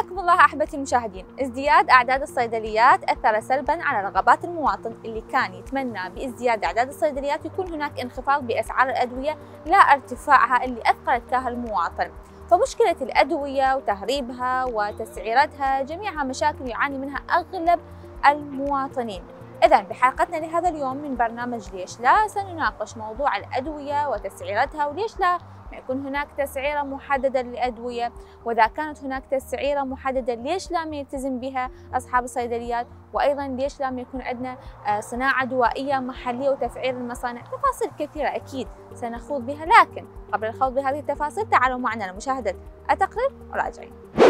حياكم الله أحبتي المشاهدين. ازدياد أعداد الصيدليات أثر سلباً على رغبات المواطن اللي كان يتمنى بازدياد أعداد الصيدليات يكون هناك انخفاض بأسعار الأدوية لا ارتفاعها اللي أثقلت فيها المواطن. فمشكلة الأدوية وتهريبها وتسعيرتها جميعها مشاكل يعاني منها أغلب المواطنين. إذن بحلقتنا لهذا اليوم من برنامج ليش لا سنناقش موضوع الأدوية وتسعيرتها، وليش لا يكون هناك تسعيرة محددة للأدوية، وإذا كانت هناك تسعيرة محددة ليش لا ما يلتزم بها أصحاب الصيدليات، وأيضا ليش لا ما يكون عندنا صناعة دوائية محلية وتفعيل المصانع. تفاصيل كثيرة أكيد سنخوض بها، لكن قبل الخوض بهذه التفاصيل تعالوا معنا لمشاهدة التقرير وراجعين.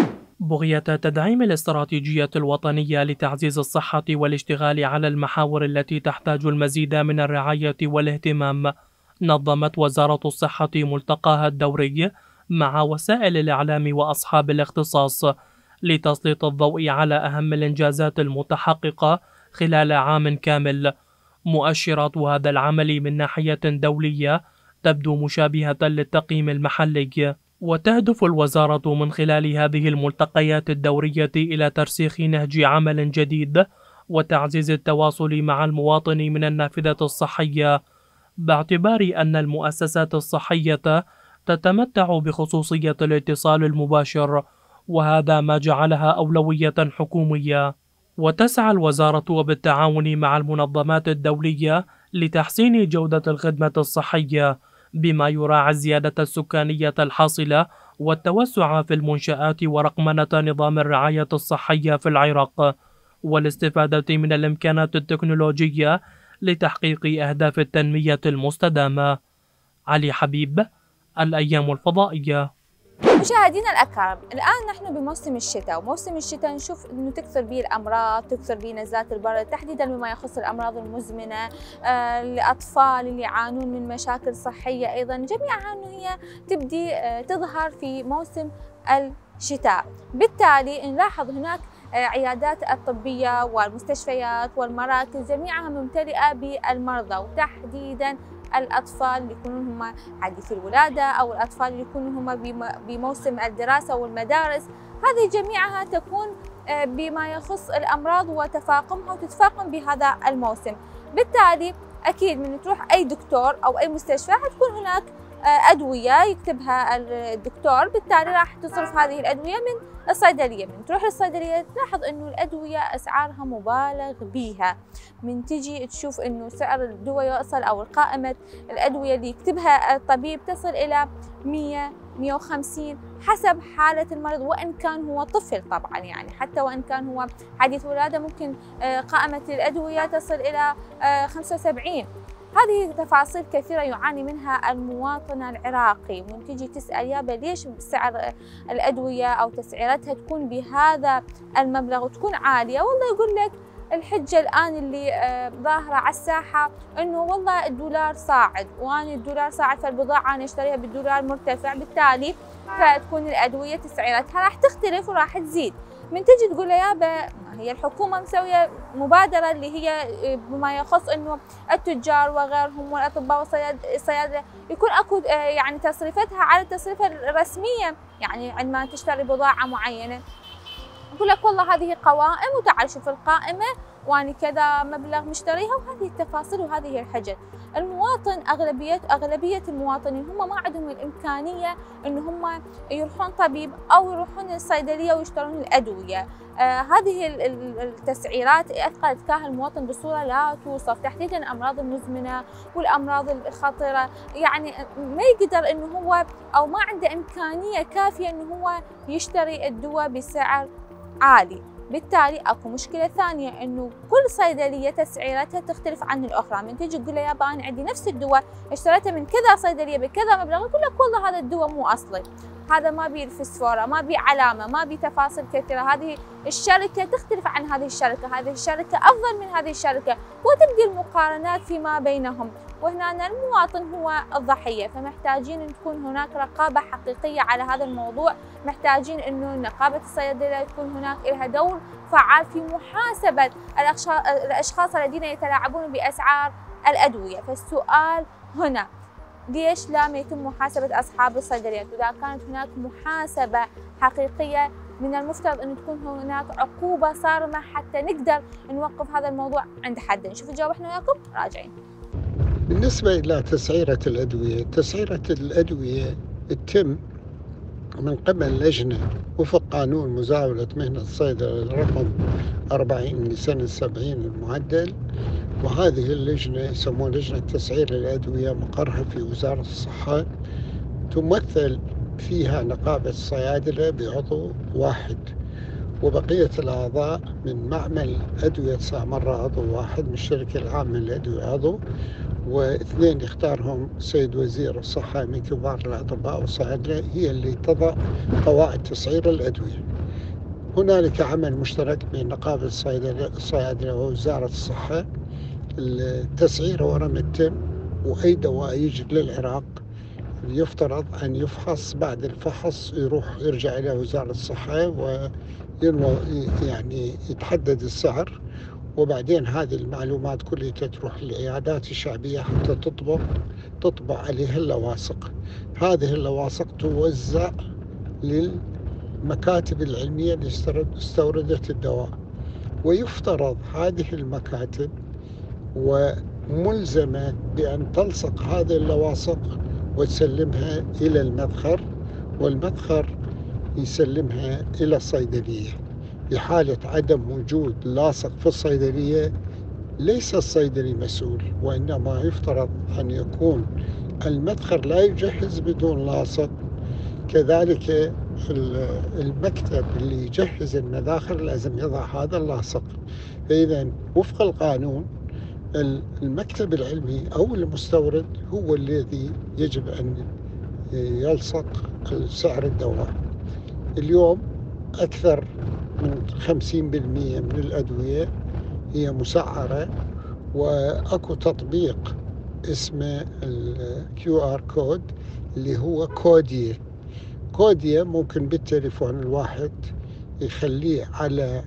بغية تدعيم الاستراتيجية الوطنية لتعزيز الصحة والاشتغال على المحاور التي تحتاج المزيد من الرعاية والاهتمام، نظمت وزارة الصحة ملتقاها الدوري مع وسائل الإعلام وأصحاب الاختصاص لتسليط الضوء على أهم الإنجازات المتحققة خلال عام كامل. مؤشرات هذا العمل من ناحية دولية تبدو مشابهة للتقييم المحلي، وتهدف الوزارة من خلال هذه الملتقيات الدورية إلى ترسيخ نهج عمل جديد وتعزيز التواصل مع المواطن من النافذة الصحية، باعتبار أن المؤسسات الصحية تتمتع بخصوصية الاتصال المباشر، وهذا ما جعلها أولوية حكومية. وتسعى الوزارة وبالتعاون مع المنظمات الدولية لتحسين جودة الخدمة الصحية، بما يراعي الزيادة السكانية الحاصلة والتوسع في المنشآت ورقمنة نظام الرعاية الصحية في العراق، والاستفادة من الإمكانات التكنولوجية لتحقيق أهداف التنمية المستدامة. علي حبيب، الأيام الفضائية. مشاهدينا الأكرام، الآن نحن بموسم الشتاء، وموسم الشتاء نشوف أنه تكثر به الأمراض، تكثر به نزلات البرد، تحديدا بما يخص الأمراض المزمنة. الأطفال اللي يعانون من مشاكل صحية أيضا جميعها أنه هي تبدي تظهر في موسم الشتاء. بالتالي نلاحظ هناك عيادات الطبية والمستشفيات والمراكز جميعها ممتلئة بالمرضى، وتحديدا الأطفال اللي يكونون هم حديثي الولادة أو الأطفال اللي يكونوا هم بموسم الدراسة والمدارس. هذه جميعها تكون بما يخص الأمراض وتفاقمها وتتفاقم بهذا الموسم. بالتالي أكيد من تروح أي دكتور أو أي مستشفى حتكون هناك أدوية يكتبها الدكتور، بالتالي راح تصرف هذه الأدوية من الصيدلية. من تروح للصيدلية تلاحظ إنه الأدوية أسعارها مبالغ بيها، من تجي تشوف إنه سعر الدواء يوصل أو قائمة الأدوية اللي يكتبها الطبيب تصل إلى 100-150 حسب حالة المرض، وإن كان هو طفل طبعا، يعني حتى وإن كان هو حديث ولادة ممكن قائمة الأدوية تصل إلى 75. هذه تفاصيل كثيرة يعاني منها المواطن العراقي، ومن تجي تسأل يابا ليش سعر الأدوية أو تسعيرتها تكون بهذا المبلغ وتكون عالية، والله يقول لك الحجة الآن اللي ظاهرة على الساحة إنه والله الدولار صاعد، وأنا الدولار صاعد فالبضاعة أنا أشتريها بالدولار مرتفع، بالتالي فتكون الأدوية تسعيرتها راح تختلف وراح تزيد. من تجي تقول له يابا هي الحكومة مسوية مبادرة اللي هي بما يخص إنه التجار وغيرهم والأطباء والصيادلة يكون أكو يعني تصريفتها على التصريفة الرسمية، يعني عندما تشتري بضاعة معينة يقول لك والله هذه قوائم وتعال شوف القائمة وأنا كذا مبلغ مشتريها، وهذه التفاصيل وهذه الحاجات. المواطن أغلبية المواطنين هم ما عندهم الإمكانية إن هم يروحون طبيب أو يروحون الصيدلية ويشترون الأدوية. هذه التسعيرات أثقلت فيها المواطن بصورة لا توصف، تحديدا الأمراض المزمنة والأمراض الخطيرة، يعني ما يقدر إنه هو أو ما عنده إمكانية كافية إنه هو يشتري الدواء بسعر عالي. بالتالي اكو مشكله ثانيه انه كل صيدليه تسعيرتها تختلف عن الاخرى. من تجي تقول له يابا انا عندي نفس الدواء اشتريته من كذا صيدليه بكذا مبلغ، يقول لك والله هذا الدواء مو اصلي، هذا ما بيه الفسفوره، ما بيه علامه، ما بيه تفاصيل كثيره، هذه الشركه تختلف عن هذه الشركه، هذه الشركه افضل من هذه الشركه، وتبدي المقارنات فيما بينهم، وهنا المواطن هو الضحيه. فمحتاجين ان تكون هناك رقابه حقيقيه على هذا الموضوع، محتاجين انه نقابه الصيادله تكون هناك لها دور فعال في محاسبه الاشخاص الذين يتلاعبون باسعار الادويه. فالسؤال هنا ليش لا يتم محاسبة أصحاب الصيدليات؟ وإذا كانت هناك محاسبة حقيقية من المفترض أن تكون هناك عقوبة صارمة حتى نقدر نوقف هذا الموضوع عند حد. نشوف الجواب احنا وياكم راجعين. بالنسبة إلى تسعيرة الأدوية، تسعيرة الأدوية تتم من قبل لجنة وفق قانون مزاولة مهنة الصيدلة رقم 40 لسنة 70 المعدل، وهذه اللجنة يسمونها لجنة تسعير الأدوية، مقرها في وزارة الصحة، تمثل فيها نقابة الصيادلة بعضو واحد، وبقية الأعضاء من معمل أدوية مرة عضو واحد، من الشركة العامة للأدوية عضو، واثنين يختارهم سيد وزير الصحة من كبار الأطباء والصيادلة، هي اللي تضع قواعد تسعير الأدوية. هنالك عمل مشترك بين نقابة الصيادلة ووزارة الصحة. التسعير ورا ما تتم، وأي دواء يجي للعراق يفترض أن يفحص، بعد الفحص يرجع إلى وزارة الصحة يعني يتحدد السعر، وبعدين هذه المعلومات كلها تروح للعيادات الشعبية حتى تطبع عليها اللواصق. هذه اللواصق توزع للمكاتب العلمية اللي استوردت الدواء، ويفترض هذه المكاتب وملزمة بأن تلصق هذه اللواصق وتسلمها إلى المدخر، والمدخر يسلمها إلى الصيدلية. بحالة عدم وجود لاصق في الصيدلية ليس الصيدلي مسؤول، وإنما يفترض أن يكون المدخر لا يجهز بدون لاصق، كذلك المكتب اللي يجهز المداخر لازم يضع هذا اللاصق. فإذا وفق القانون المكتب العلمي أو المستورد هو الذي يجب أن يلصق سعر الدواء. اليوم أكثر من 50% من الأدوية هي مسعرة، وأكو تطبيق اسمه QR كود اللي هو كودية ممكن بالتليفون الواحد يخليه على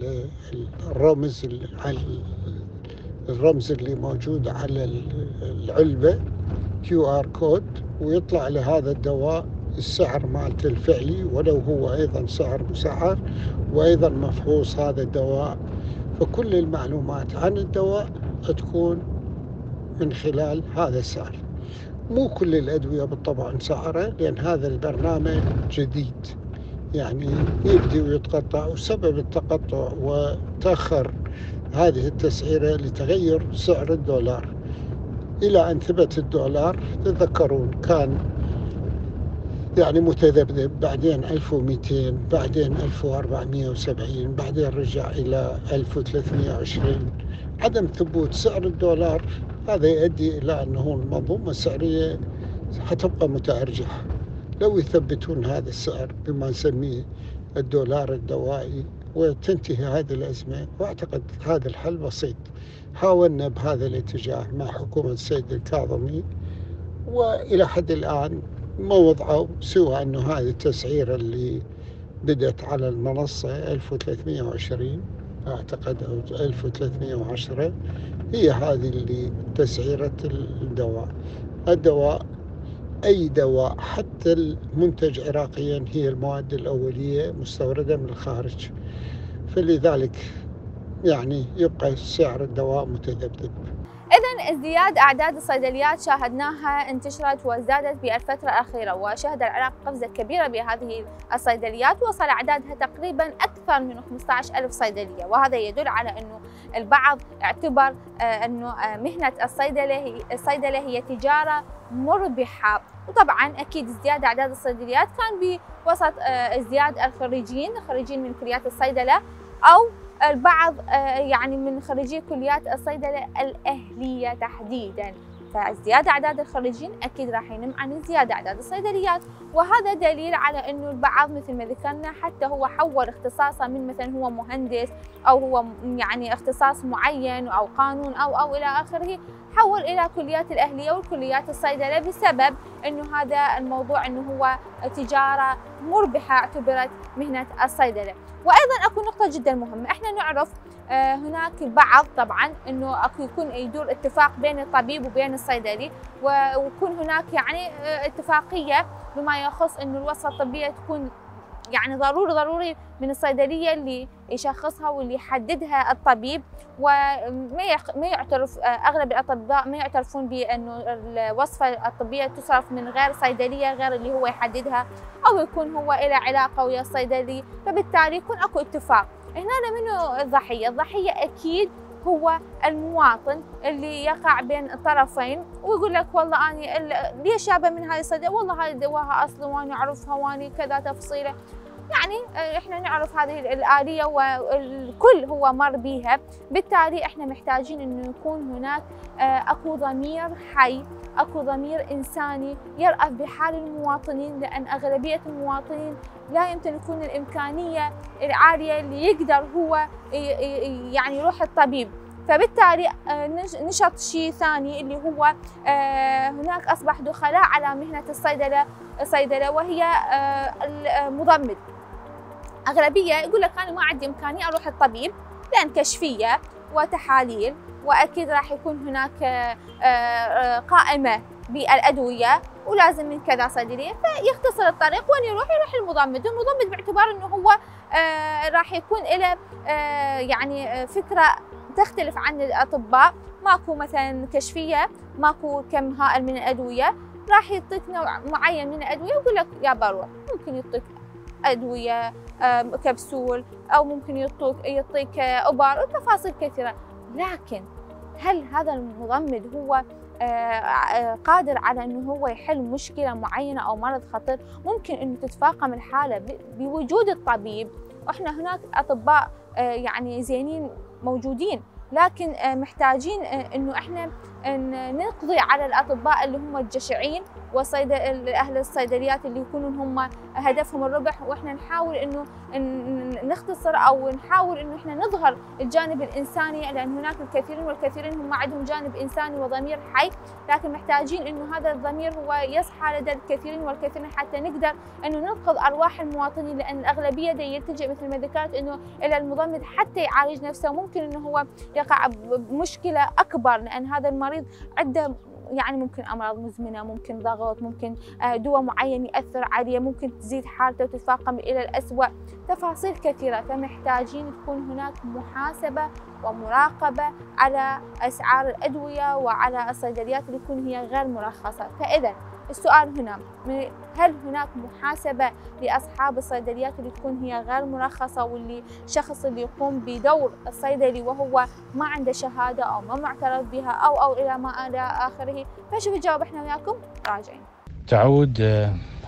الرمز اللي موجود على العلبة QR كود، ويطلع لهذا الدواء السعر مالته الفعلي، ولو هو أيضا سعر مسعر، وأيضا مفحوص هذا الدواء. فكل المعلومات عن الدواء تكون من خلال هذا السعر. مو كل الأدوية بالطبع مسعرة، لأن هذا البرنامج جديد يعني يبدي ويتقطع، وسبب التقطع وتأخر هذه التسعيرة لتغير سعر الدولار إلى أن ثبت الدولار. تذكرون كان يعني متذبذب، بعدين 1200، بعدين 1470، بعدين رجع إلى 1320. عدم ثبوت سعر الدولار هذا يؤدي إلى أنه المنظومة السعرية حتبقى متأرجحة. لو يثبتون هذا السعر بما نسميه الدولار الدوائي وتنتهي هذه الأزمة، وأعتقد هذا الحل بسيط. حاولنا بهذا الاتجاه مع حكومة السيد الكاظمي، وإلى حد الآن ما وضعوا سوى أنه هذه التسعيرة اللي بدأت على المنصة 1320 أعتقد أو 1310 هي هذه اللي تسعيرة الدواء. أي دواء حتى المنتج عراقيا هي المواد الأولية مستوردة من الخارج، فلذلك يعني يبقى سعر الدواء متذبذب. إذن ازدياد أعداد الصيدليات شاهدناها انتشرت وازدادت بالفترة الأخيرة، وشهد العراق قفزة كبيرة بهذه الصيدليات، وصل أعدادها تقريبا أكثر من 15,000 صيدلية، وهذا يدل على أنه البعض اعتبر أنه مهنة الصيدلة هي تجارة مربحة. وطبعا أكيد ازدياد أعداد الصيدليات كان بوسط ازدياد الخريجين من كليات الصيدلة، أو البعض يعني من خريجي كليات الصيدلة الأهلية تحديداً. فازدياد أعداد الخريجين أكيد راح ينم عن ازدياد أعداد الصيدليات، وهذا دليل على أنه البعض مثل ما ذكرنا حتى هو حول اختصاصه من مثلا هو مهندس أو هو يعني اختصاص معين أو قانون أو إلى آخره، حول إلى كليات الأهلية والكليات الصيدلة بسبب أنه هذا الموضوع أنه هو تجارة مربحة اعتبرت مهنة الصيدلة. وأيضا أكو نقطة جدا مهمة، احنا نعرف هناك بعض طبعا انه اكو يكون يدور اتفاق بين الطبيب وبين الصيدلي، ويكون هناك يعني اتفاقيه بما يخص انه الوصفه الطبيه تكون يعني ضروري من الصيدلية اللي يشخصها واللي يحددها الطبيب، وما يعترف أغلب الأطباء ما يعترفون بأنه الوصفة الطبية تصرف من غير صيدلية غير اللي هو يحددها، أو يكون هو له علاقة ويا الصيدلي، فبالتالي يكون أكو اتفاق. هنا منو الضحية؟ الضحية أكيد هو المواطن اللي يقع بين الطرفين ويقول لك والله أنا ليش جابه من هذه الصيدلية؟ والله هذه دواها أصلا وأنا أعرفها وأنا كذا تفصيله. يعني احنا نعرف هذه الآلية والكل هو مر بيها، بالتالي احنا محتاجين انه يكون هناك اكو ضمير حي، اكو ضمير انساني يرأف بحال المواطنين، لان اغلبية المواطنين لا يمكن يكون الامكانية العالية اللي يقدر هو يعني يروح الطبيب. فبالتالي نشط شيء ثاني اللي هو هناك اصبح دخلاء على مهنة الصيدلة وهي المضمد. أغلبية يقول لك أنا ما عندي إمكانية أروح الطبيب لأن كشفية وتحاليل، وأكيد راح يكون هناك قائمة بالأدوية ولازم من كذا صيدلية، فيختصر الطريق وين يروح المضمد. المضمد باعتبار أنه هو راح يكون له يعني فكرة تختلف عن الأطباء، ماكو مثلا كشفية، ماكو كم هائل من الأدوية، راح يعطيك نوع معين من الأدوية ويقول لك يا بروح، ممكن يعطيك أدوية كبسول أو ممكن يعطيك أبر وتفاصيل كثيرة. لكن هل هذا المضمد هو قادر على أنه هو يحل مشكلة معينة أو مرض خطير؟ ممكن أنه تتفاقم الحالة بوجود الطبيب، وإحنا هناك أطباء يعني زينين موجودين، لكن محتاجين انه احنا نقضي على الاطباء اللي هم الجشعين واهل الصيدليات اللي يكونوا هم هدفهم الربح، واحنا نحاول انه نختصر او نحاول انه احنا نظهر الجانب الانساني، لان هناك الكثيرين والكثيرين هم عندهم جانب انساني وضمير حي، لكن محتاجين انه هذا الضمير هو يصحى لدى الكثيرين والكثيرين حتى نقدر انه ننقذ ارواح المواطنين، لان الاغلبيه يلتجئ مثل ما ذكرت انه الى المضمد حتى يعالج نفسه، ممكن انه هو يقع بمشكله اكبر، لان هذا المريض عنده يعني ممكن امراض مزمنه، ممكن ضغط، ممكن دواء معين ياثر عليه، ممكن تزيد حالته وتتفاقم الى الاسوء، تفاصيل كثيره. فمحتاجين تكون هناك محاسبه ومراقبه على اسعار الادويه وعلى الصيدليات اللي تكون هي غير مرخصه. فاذا السؤال هنا، هل هناك محاسبة لأصحاب الصيدليات اللي تكون هي غير مرخصة، واللي شخص اللي يقوم بدور الصيدلي وهو ما عنده شهادة أو ما معترف بها أو إلى ما إلى آخره؟ فشوف نجاوب إحنا وياكم راجعين. تعود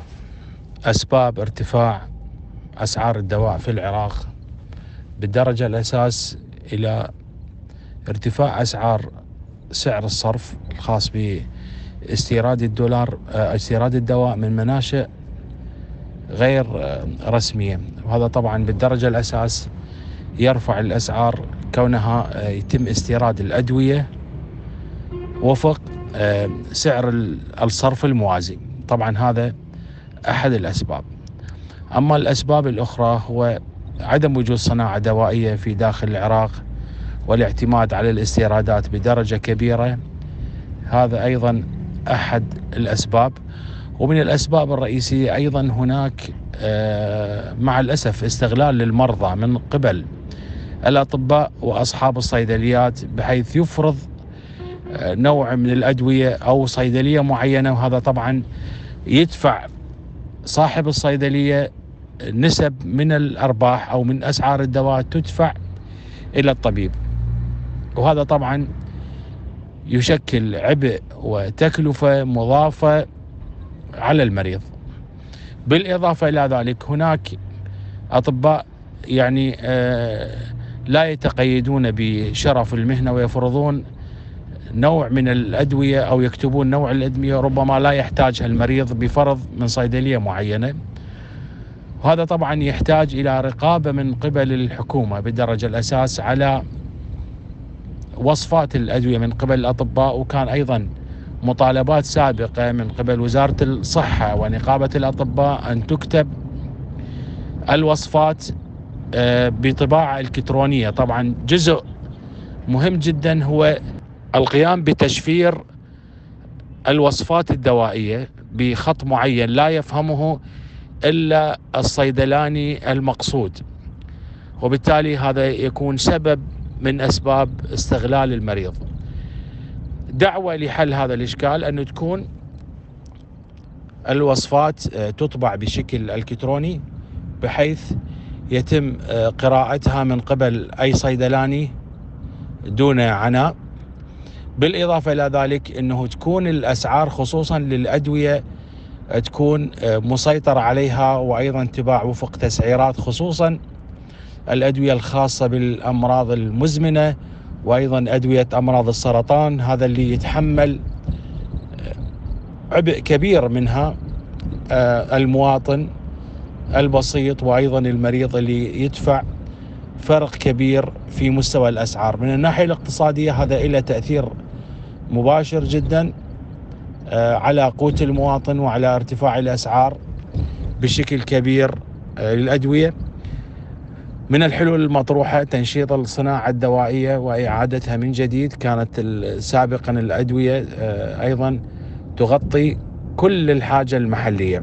أسباب ارتفاع أسعار الدواء في العراق بالدرجة الأساس إلى ارتفاع أسعار سعر الصرف الخاص باستيراد استيراد الدواء من مناشئ غير رسمية، وهذا طبعا بالدرجة الأساس يرفع الأسعار كونها يتم استيراد الأدوية وفق سعر الصرف الموازي. طبعا هذا أحد الأسباب. أما الأسباب الأخرى هو عدم وجود صناعة دوائية في داخل العراق والاعتماد على الاستيرادات بدرجة كبيرة، هذا أيضا أحد الأسباب. ومن الأسباب الرئيسية أيضا هناك مع الأسف استغلال للمرضى من قبل الأطباء وأصحاب الصيدليات، بحيث يفرض نوع من الأدوية أو صيدلية معينة، وهذا طبعا يدفع صاحب الصيدلية نسب من الأرباح أو من أسعار الدواء تدفع إلى الطبيب، وهذا طبعا يشكل عبء وتكلفة مضافة على المريض. بالإضافة إلى ذلك هناك أطباء يعني لا يتقيدون بشرف المهنة ويفرضون نوع من الأدوية أو يكتبون نوع الأدوية ربما لا يحتاجها المريض بفرض من صيدلية معينة، وهذا طبعا يحتاج إلى رقابة من قبل الحكومة بدرجة الأساس على وصفات الأدوية من قبل الأطباء. وكان أيضا مطالبات سابقة من قبل وزارة الصحة ونقابة الأطباء أن تكتب الوصفات بطباعة إلكترونية. طبعا جزء مهم جدا هو القيام بتشفير الوصفات الدوائية بخط معين لا يفهمه إلا الصيدلاني المقصود، وبالتالي هذا يكون سبب من أسباب استغلال المريض. دعوة لحل هذا الإشكال أن تكون الوصفات تطبع بشكل إلكتروني بحيث يتم قراءتها من قبل أي صيدلاني دون عناء. بالإضافة إلى ذلك أنه تكون الأسعار خصوصا للأدوية تكون مسيطر عليها، وأيضا تباع وفق تسعيرات، خصوصا الأدوية الخاصة بالأمراض المزمنة وأيضا أدوية أمراض السرطان، هذا اللي يتحمل عبء كبير منها المواطن البسيط وأيضا المريض اللي يدفع فرق كبير في مستوى الأسعار. من الناحية الاقتصادية هذا له تأثير مباشر جدا على قوت المواطن وعلى ارتفاع الأسعار بشكل كبير للأدوية. من الحلول المطروحة تنشيط الصناعة الدوائية وإعادتها من جديد. كانت سابقا الأدوية أيضا تغطي كل الحاجة المحلية.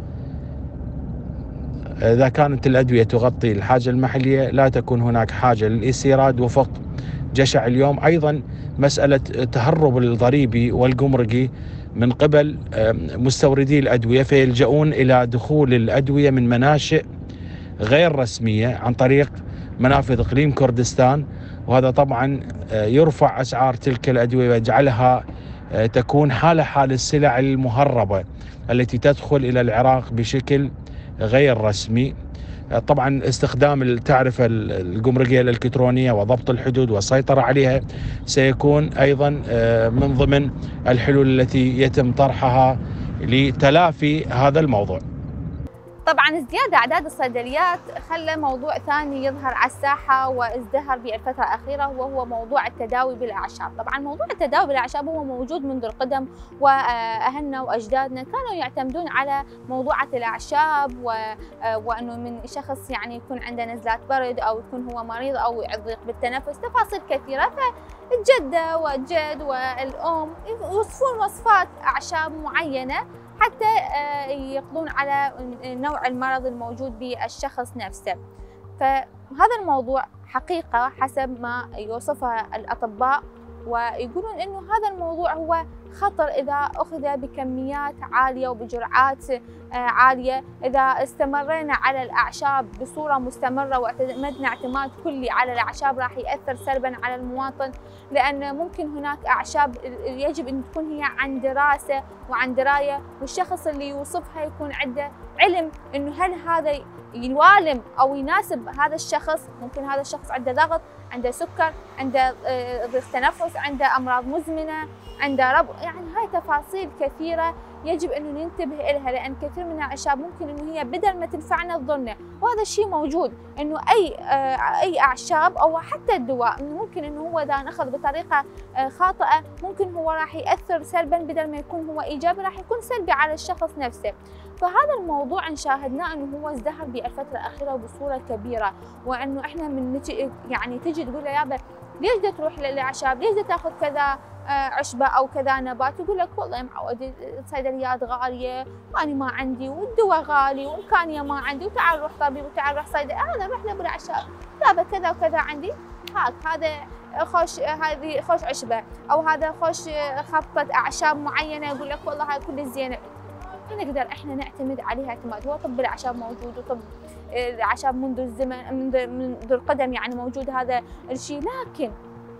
إذا كانت الأدوية تغطي الحاجة المحلية لا تكون هناك حاجة للاستيراد وفق جشع اليوم. أيضا مسألة تهرب الضريبي والجمركي من قبل مستوردي الأدوية، فيلجؤون إلى دخول الأدوية من مناشئ غير رسمية عن طريق منافذ إقليم كردستان، وهذا طبعا يرفع أسعار تلك الأدوية ويجعلها تكون حال السلع المهربة التي تدخل إلى العراق بشكل غير رسمي. طبعا استخدام التعرفة الجمركية الإلكترونية وضبط الحدود والسيطرة عليها سيكون أيضا من ضمن الحلول التي يتم طرحها لتلافي هذا الموضوع. طبعا ازدياد اعداد الصيدليات خلى موضوع ثاني يظهر على الساحه وازدهر بالفتره الاخيره، وهو موضوع التداوي بالاعشاب. طبعا موضوع التداوي بالاعشاب هو موجود منذ القدم، واهلنا واجدادنا كانوا يعتمدون على موضوعه الاعشاب، وانه من شخص يعني يكون عنده نزلات برد او يكون هو مريض او يضيق بالتنفس، تفاصيل كثيره. فالجده والجد والام يوصفون وصفات اعشاب معينه حتى يقضون على نوع المرض الموجود بالشخص نفسه. فهذا الموضوع حقيقة حسب ما يوصفها الأطباء، ويقولون إنه هذا الموضوع هو خطر إذا أخذ بكميات عالية وبجرعات عالية. إذا استمرينا على الأعشاب بصورة مستمرة واعتمدنا اعتماد كلي على الأعشاب راح يأثر سلبا على المواطن، لأن ممكن هناك أعشاب يجب أن تكون هي عن دراسة وعن دراية، والشخص اللي يوصفها يكون عنده علم إنه هل هذا يوالم أو يناسب هذا الشخص. ممكن هذا الشخص عنده ضغط، عنده سكر، عنده ضيق تنفس، عنده أمراض مزمنة، عنده ربو، يعني هاي تفاصيل كثيرة يجب أن ننتبه لها، لأن كثير من الأعشاب ممكن أنه هي بدل ما تنفعنا تضرنا، وهذا الشيء موجود أنه أي أعشاب أو حتى الدواء ممكن أنه هو إذا نأخذ بطريقة خاطئة ممكن هو راح يأثر سلبا، بدل ما يكون هو إيجابي راح يكون سلبي على الشخص نفسه. فهذا الموضوع إن شاهدناه أنه هو ازدهر بالفترة الأخيرة بصورة كبيرة، وأنه إحنا من يعني تجي تقول له يابا ليش بدك تروح للأعشاب؟ ليش بدك تاخذ كذا عشبة أو كذا نبات؟ يقول لك والله معود الصيدليات غالية وأنا ما عندي، والدواء غالي وإمكانية ما عندي، وتعال روح طبيب وتعال روح صيدلي. أنا روح له بالأعشاب، يابا كذا وكذا عندي، هذا خوش، هذه خوش عشبة، أو هذا خوش خبطة أعشاب معينة، يقول لك والله هاي كل زينة. نقدر احنا نعتمد عليها اعتماد. هو طب الاعشاب موجود، وطب الاعشاب منذ الزمن منذ القدم يعني موجود هذا الشيء، لكن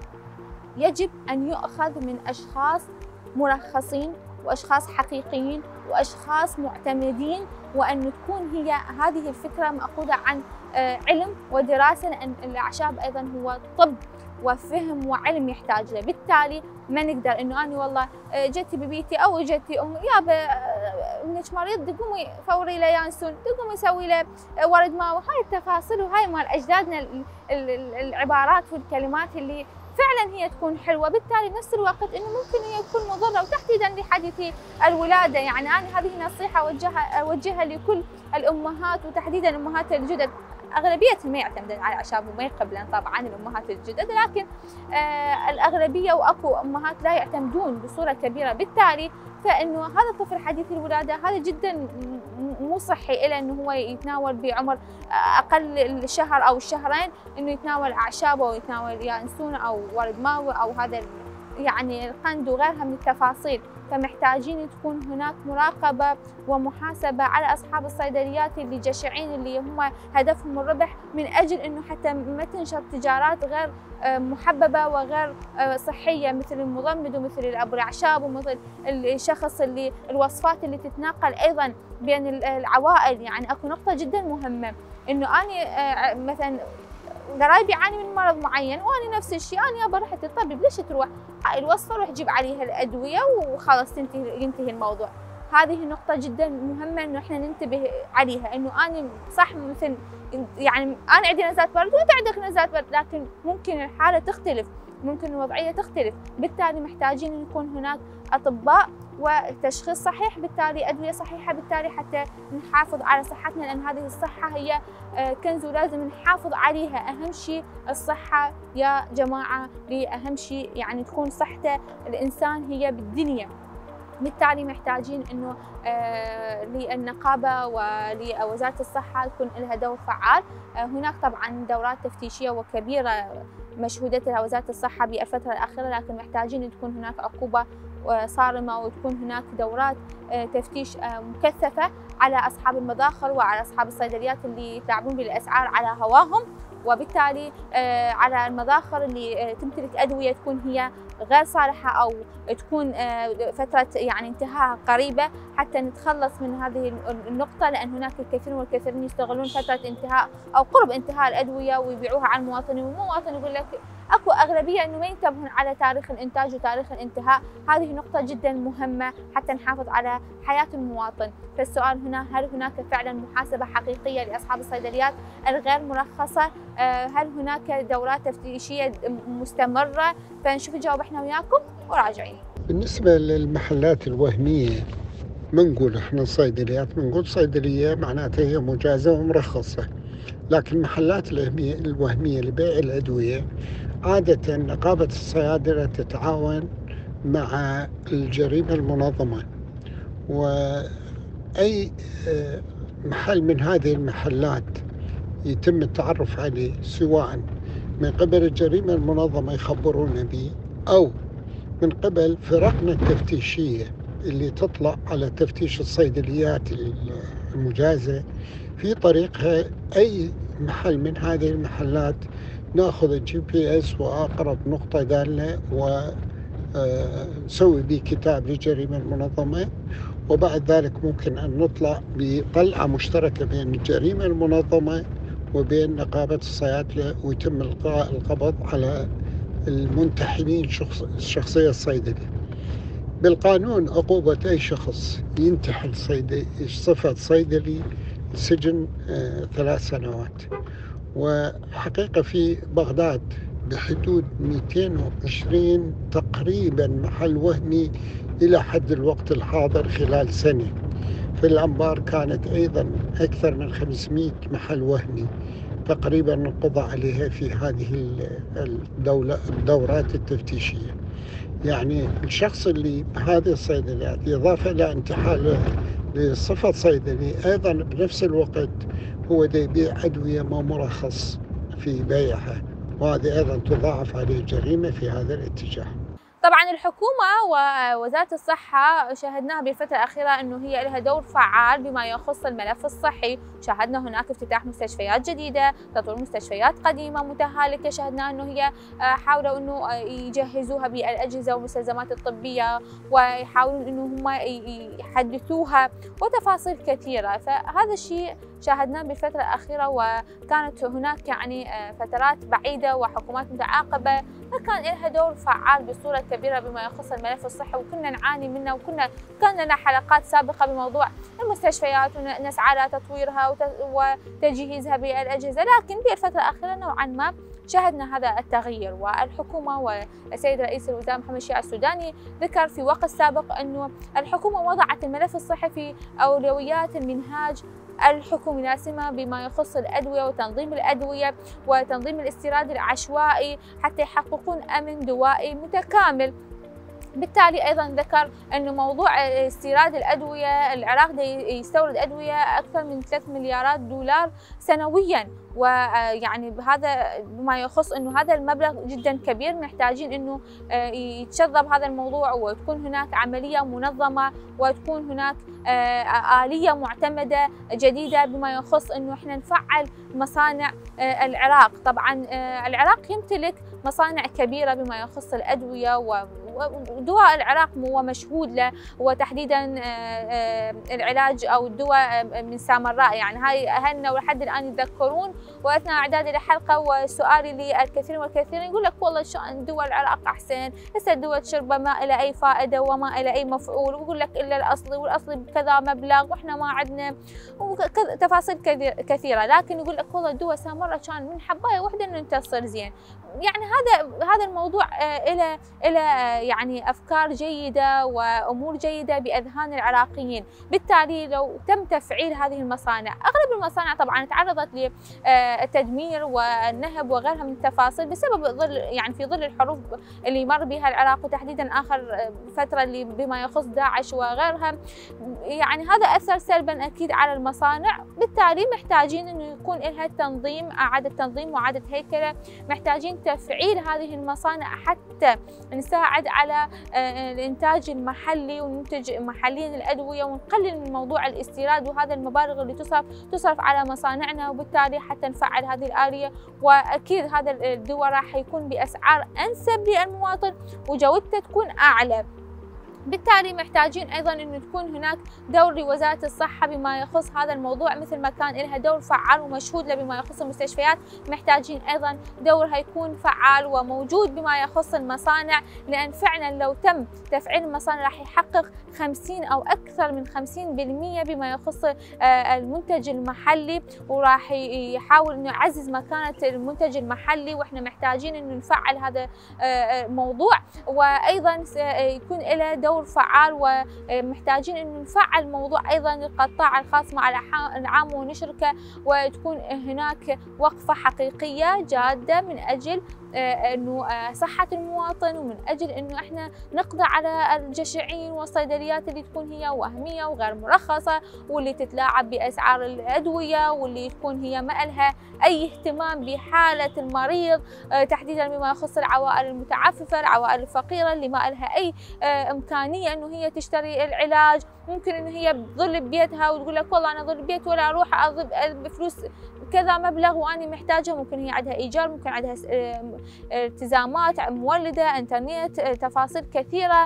يجب ان يؤخذ من اشخاص مرخصين واشخاص حقيقيين واشخاص معتمدين، وان تكون هي هذه الفكره ماخوذه عن علم ودراسه، لان الاعشاب ايضا هو طب وفهم وعلم يحتاج له. بالتالي ما نقدر انه انا والله جتي ببيتي او جتي امي يابا ابنك مريض تقومي فوري له يانسون، تقومي سوي له ورد ماء، وهاي التفاصيل وهاي مال اجدادنا العبارات والكلمات اللي فعلا هي تكون حلوه. بالتالي بنفس الوقت انه ممكن هي تكون مضره، وتحديدا لحديث الولاده. يعني انا هذه نصيحه اوجهها لكل الامهات، وتحديدا الامهات الجدد. اغلبيتهم ما يعتمدون على الاعشاب وما يقبلن طبعا الامهات الجدد، لكن الاغلبيه واكو امهات لا يعتمدون بصوره كبيره. بالتالي فانه هذا الطفل حديث الولاده هذا جدا مو صحي له انه هو يتناول بعمر اقل الشهر او الشهرين انه يتناول اعشاب او يتناول يانسون او ورد ماوي او هذا يعني القند وغيرها من التفاصيل. فمحتاجين تكون هناك مراقبة ومحاسبة على أصحاب الصيدليات اللي جشعين اللي هم هدفهم الربح، من أجل أنه حتى ما تنشر تجارات غير محببة وغير صحية مثل المضمد ومثل أبو الأعشاب ومثل الشخص اللي الوصفات اللي تتناقل أيضا بين العوائل. يعني أكو نقطة جدا مهمة أنه أنا مثلا قرايبي يعاني من مرض معين وانا نفس الشيء، انا يابا رحت الطبيب، ليش تروح هاي الوصفه روح جيب عليها الادويه وخلاص ينتهي الموضوع. هذه نقطه جدا مهمه انه احنا ننتبه عليها، انه انا صح مثل يعني انا عندي نزلات برد وانت عندك نزلات برد، لكن ممكن الحاله تختلف، ممكن الوضعيه تختلف، بالتالي محتاجين ان يكون هناك اطباء وتشخيص صحيح، بالتالي ادويه صحيحه، بالتالي حتى نحافظ على صحتنا، لان هذه الصحه هي كنز ولازم نحافظ عليها. اهم شيء الصحه يا جماعه، اهم شيء يعني تكون صحته الانسان هي بالدنيا. بالتالي محتاجين انه للنقابه ولوزاره الصحه يكون لها دور فعال. هناك طبعا دورات تفتيشيه وكبيره مشهودة لها وزارة الصحة بالفترة الأخيرة، لكن محتاجين تكون هناك عقوبة صارمة وتكون هناك دورات تفتيش مكثفة على أصحاب المداخل وعلى أصحاب الصيدليات اللي يتلاعبون بالأسعار على هواهم، وبالتالي على المداخل اللي تمتلك أدوية تكون هي غير صالحة أو تكون فترة يعني انتهاء قريبة، حتى نتخلص من هذه النقطة، لأن هناك الكثير والكثيرين يستغلون فترة انتهاء أو قرب انتهاء الأدوية ويبيعوها على المواطنين، والمواطن يقول لك اكو اغلبيه انه ما ينتبهون على تاريخ الانتاج وتاريخ الانتهاء. هذه نقطه جدا مهمه حتى نحافظ على حياه المواطن. فالسؤال هنا، هل هناك فعلا محاسبه حقيقيه لاصحاب الصيدليات الغير مرخصه؟ هل هناك دورات تفتيشيه مستمره؟ فنشوف نجاوب احنا وياكم وراجعين. بالنسبه للمحلات الوهميه ما نقول احنا صيدليات، بنقول صيدليه معناتها هي مجازه ومرخصه، لكن المحلات الوهميه لبيع الادويه عادة نقابة الصيادلة تتعاون مع الجريمة المنظمة، وأي محل من هذه المحلات يتم التعرف عليه سواء من قبل الجريمة المنظمة يخبرونا به، أو من قبل فرقنا التفتيشية اللي تطلع على تفتيش الصيدليات المجازة، في طريقها أي محل من هذه المحلات ناخذ الGPS وأقرب نقطة دالة ونسوي به كتاب للجريمة المنظمة، وبعد ذلك ممكن أن نطلع بطلعة مشتركة بين الجريمة المنظمة وبين نقابة الصيادلة، ويتم إلقاء القبض على المنتحلين الشخصية الصيدلي. بالقانون عقوبة أي شخص ينتحل صفة صيدلي سجن 3 سنوات. وحقيقة في بغداد بحدود 220 تقريبا محل وهمي إلى حد الوقت الحاضر خلال سنة. في الأنبار كانت أيضا أكثر من 500 محل وهمي تقريبا القضاء عليها في هذه الدورات التفتيشية. يعني الشخص اللي بهذه الصيدليات إضافة إلى انتحاله بصفة صيدلي أيضا بنفس الوقت هو يبيع أدوية ما مرخص في بيعها، وهذه أيضا تضاعف عليه الجريمة في هذا الاتجاه. طبعا الحكومة ووزارة الصحة شاهدناها بالفترة الأخيرة أنه هي لها دور فعال بما يخص الملف الصحي. شاهدنا هناك افتتاح مستشفيات جديدة، تطوير مستشفيات قديمة متهالكة، شاهدنا أنه هي حاولوا أنه يجهزوها بالأجهزة والمستلزمات الطبية ويحاولون أنه هم يحدثوها وتفاصيل كثيرة. فهذا الشيء شاهدناه بالفترة الأخيرة، وكانت هناك يعني فترات بعيدة وحكومات متعاقبة ما كان لها دور فعال بصورة كبيرة بما يخص الملف الصحي، وكنا نعاني منه، كان لنا حلقات سابقة بموضوع المستشفيات ونسعى على تطويرها وتجهيزها بالأجهزة. لكن بالفترة الأخيرة نوعا ما شاهدنا هذا التغيير، والحكومة والسيد رئيس الوزراء محمد شيع السوداني ذكر في وقت سابق أنه الحكومة وضعت الملف الصحي في أولويات المنهاج الحكومي، لا سيما بما يخص الأدوية وتنظيم الأدوية وتنظيم الاستيراد العشوائي حتى يحققون أمن دوائي متكامل. بالتالي ايضا ذكر انه موضوع استيراد الادويه، العراق يستورد ادويه اكثر من 3 مليارات دولار سنويا، ويعني بهذا بما يخص انه هذا المبلغ جدا كبير، محتاجين انه يتشذب هذا الموضوع وتكون هناك عمليه منظمه وتكون هناك آلية معتمدة جديدة بما يخص انه احنا نفعل مصانع العراق. طبعا العراق يمتلك مصانع كبيرة بما يخص الأدوية، ودواء العراق هو مشهود له، وتحديدا العلاج او الدواء من سامراء. يعني هاي اهلنا ولحد الان يتذكرون، واثناء اعدادي الحلقه وسؤالي للكثير والكثير يقول لك والله شلون دواء العراق احسن، هسه الدواء تشربه ما له اي فائده وما له اي مفعول، ويقول لك الا الاصلي، والاصلي بكذا مبلغ واحنا ما عندنا تفاصيل كثيره، لكن يقول لك والله الدواء سامراء كان من حبايه واحده انه انت تصير زين. يعني هذا الموضوع إلى يعني أفكار جيدة وأمور جيدة بأذهان العراقيين. بالتالي لو تم تفعيل هذه المصانع، أغلب المصانع طبعا تعرضت للتدمير والنهب وغيرها من التفاصيل بسبب في ظل الحروب اللي مر بها العراق، وتحديدا آخر فترة اللي بما يخص داعش وغيرها. يعني هذا أثر سلبا أكيد على المصانع. بالتالي محتاجين إنه يكون لها تنظيم، إعادة تنظيم وإعادة هيكلة، محتاجين تفعيل هذه المصانع حتى نساعد على الإنتاج المحلي وننتج محليا الأدوية، ونقلل من موضوع الاستيراد وهذا المبالغ اللي تصرف على مصانعنا، وبالتالي حتى نفعل هذه الآلية. وأكيد هذا الدواء راح يكون بأسعار أنسب للمواطن وجودته تكون أعلى. بالتالي محتاجين ايضا انه تكون هناك دور لوزاره الصحه بما يخص هذا الموضوع، مثل ما كان لها دور فعال ومشهود له بما يخص المستشفيات، محتاجين ايضا دورها يكون فعال وموجود بما يخص المصانع، لان فعلا لو تم تفعيل المصانع راح يحقق 50 او اكثر من 50% بما يخص المنتج المحلي، وراح يحاول انه يعزز مكانه المنتج المحلي، واحنا محتاجين انه نفعل هذا الموضوع، وايضا يكون له دور فعال. ومحتاجين انه نفعل موضوع ايضا القطاع الخاص مع العام ونشركه، وتكون هناك وقفه حقيقيه جاده من اجل انه صحه المواطن، ومن اجل انه احنا نقضي على الجشعين والصيدليات اللي تكون هي وهميه وغير مرخصه، واللي تتلاعب باسعار الادويه، واللي تكون هي ما لها اي اهتمام بحاله المريض، تحديدا بما يخص العوائل المتعففه، العوائل الفقيره اللي ما لها اي امكانيه انه هي تشتري العلاج. ممكن انه هي تظل ببيتها وتقول لك والله انا اظل ببيت ولا اروح اضرب بفلوس كذا مبلغ واني محتاجه، ممكن هي عندها ايجار، ممكن عندها التزامات، مولده، انترنت، تفاصيل كثيره،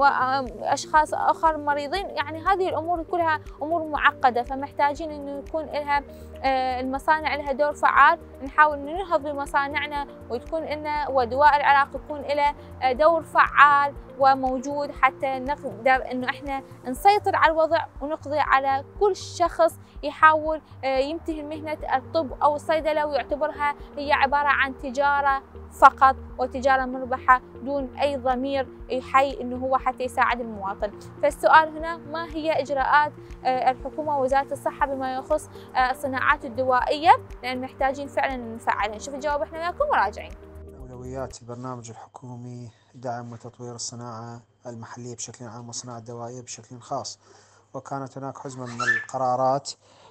واشخاص اخر مريضين. يعني هذه الامور كلها امور معقده، فمحتاجين انه يكون لها المصانع لها دور فعال، نحاول ننهض بمصانعنا وتكون لنا، ودواء العراق يكون له دور فعال وموجود، حتى نقدر انه احنا نسيطر على الوضع ونقضي على كل شخص يحاول يمتهن مهنة الطب او الصيدلة ويعتبرها هي عبارة عن تجارة فقط، وتجارة مربحة دون اي ضمير يحي انه هو حتى يساعد المواطن. فالسؤال هنا، ما هي اجراءات الحكومة ووزارة الصحة بما يخص الصناعات الدوائية، لان محتاجين فعلا نفعلها. نشوف الجواب احنا وياكم وراجعين. أولويات البرنامج الحكومي دعم وتطوير الصناعة المحلية بشكل عام والصناعة الدوائية بشكل خاص، وكانت هناك حزمة من القرارات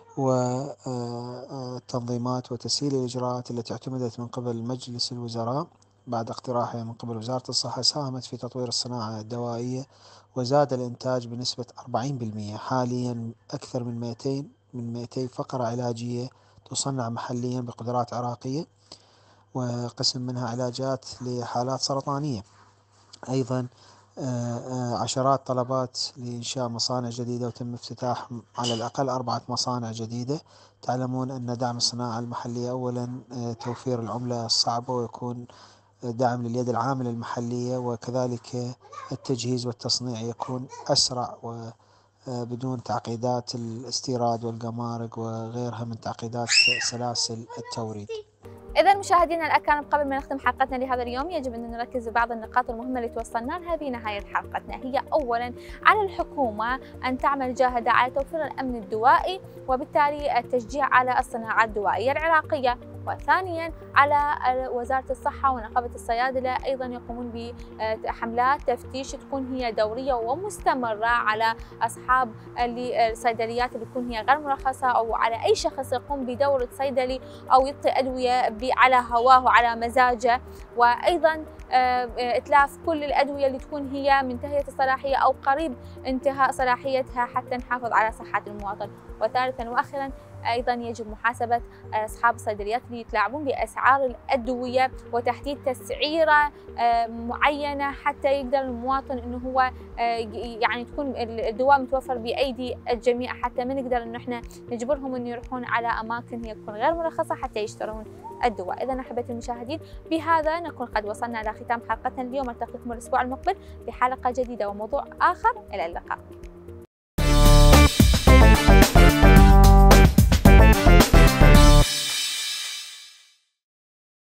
والتنظيمات وتسهيل الإجراءات التي اعتمدت من قبل مجلس الوزراء بعد اقتراحها من قبل وزارة الصحة، ساهمت في تطوير الصناعة الدوائية وزاد الإنتاج بنسبة 40%. حاليا أكثر من 200 فقرة علاجية تصنع محليا بقدرات عراقية، وقسم منها علاجات لحالات سرطانية. أيضا عشرات طلبات لإنشاء مصانع جديدة، وتم افتتاح على الأقل 4 مصانع جديدة. تعلمون أن دعم الصناعة المحلية أولا توفير العملة الصعبة، ويكون دعم لليد العاملة المحلية، وكذلك التجهيز والتصنيع يكون أسرع وبدون تعقيدات الاستيراد والجمارك وغيرها من تعقيدات سلاسل التوريد. إذا مشاهدينا الأكارم، قبل ما نختم حلقتنا لهذا اليوم يجب أن نركز ببعض النقاط المهمة اللي توصلنا لها في نهاية حلقتنا. هي أولا على الحكومة أن تعمل جاهدة على توفير الأمن الدوائي، وبالتالي التشجيع على الصناعات الدوائية العراقية. وثانيا على وزارة الصحة ونقابة الصيادلة أيضا يقومون بحملات تفتيش تكون هي دورية ومستمرة على أصحاب الصيدليات اللي تكون هي غير مرخصة، أو على أي شخص يقوم بدورة صيدلي أو يعطي أدوية على هواه وعلى مزاجه، وأيضا إتلاف كل الأدوية اللي تكون هي منتهية الصلاحية أو قريب انتهاء صلاحيتها حتى نحافظ على صحة المواطن. وثالثا وأخيرا أيضا يجب محاسبة أصحاب الصيدليات اللي يتلاعبون بأسعار الأدوية وتحديد تسعيرة معينة حتى يقدر المواطن إنه هو يعني تكون الدواء متوفر بأيدي الجميع، حتى ما نقدر إنه إحنا نجبرهم إنه يروحون على أماكن هي تكون غير مرخصة حتى يشترون الدواء. إذا أحبة المشاهدين، بهذا نكون قد وصلنا إلى ختام حلقتنا اليوم. ألتقيكم الأسبوع المقبل بحلقة جديدة وموضوع آخر. إلى اللقاء.